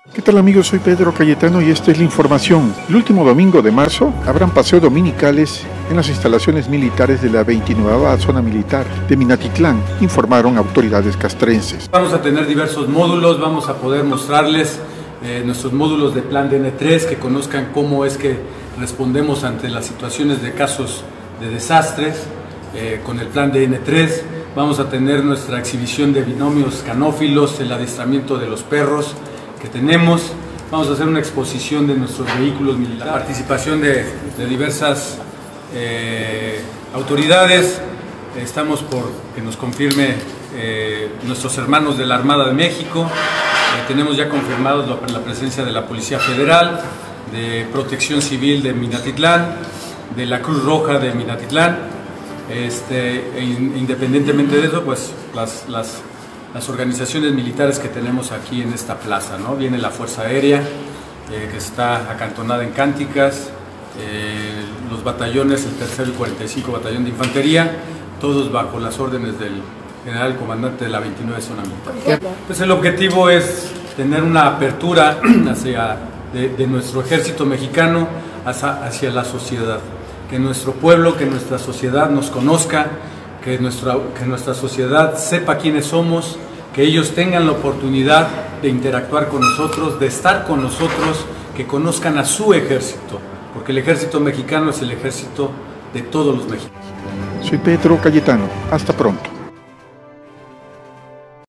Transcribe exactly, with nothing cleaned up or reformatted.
¿Qué tal amigos? Soy Pedro Cayetano y esta es la información. El último domingo de marzo habrán paseos dominicales en las instalaciones militares de la veintinueva Zona Militar de Minatitlán, informaron autoridades castrenses. Vamos a tener diversos módulos, vamos a poder mostrarles eh, nuestros módulos de plan D N tres, que conozcan cómo es que respondemos ante las situaciones de casos de desastres eh, con el plan D N tres. Vamos a tener nuestra exhibición de binomios canófilos, el adiestramiento de los perros que tenemos. Vamos a hacer una exposición de nuestros vehículos militares, la participación de, de diversas eh, autoridades. Estamos por que nos confirme eh, nuestros hermanos de la Armada de México. Eh, tenemos ya confirmados la, la presencia de la Policía Federal, de Protección Civil de Minatitlán, de la Cruz Roja de Minatitlán. Este, e independientemente de eso, pues las, las las organizaciones militares que tenemos aquí en esta plaza, ¿no? Viene la Fuerza Aérea, eh, que está acantonada en Cánticas, eh, los batallones, el tercero y cuarenta y cinco Batallón de Infantería, todos bajo las órdenes del general comandante de la veintinueva Zona Militar. Pues el objetivo es tener una apertura hacia, de, de nuestro ejército mexicano hacia, hacia la sociedad, que nuestro pueblo, que nuestra sociedad nos conozca, Que nuestra, que nuestra sociedad sepa quiénes somos, que ellos tengan la oportunidad de interactuar con nosotros, de estar con nosotros, que conozcan a su ejército, porque el ejército mexicano es el ejército de todos los mexicanos. Soy Pedro Cayetano, hasta pronto.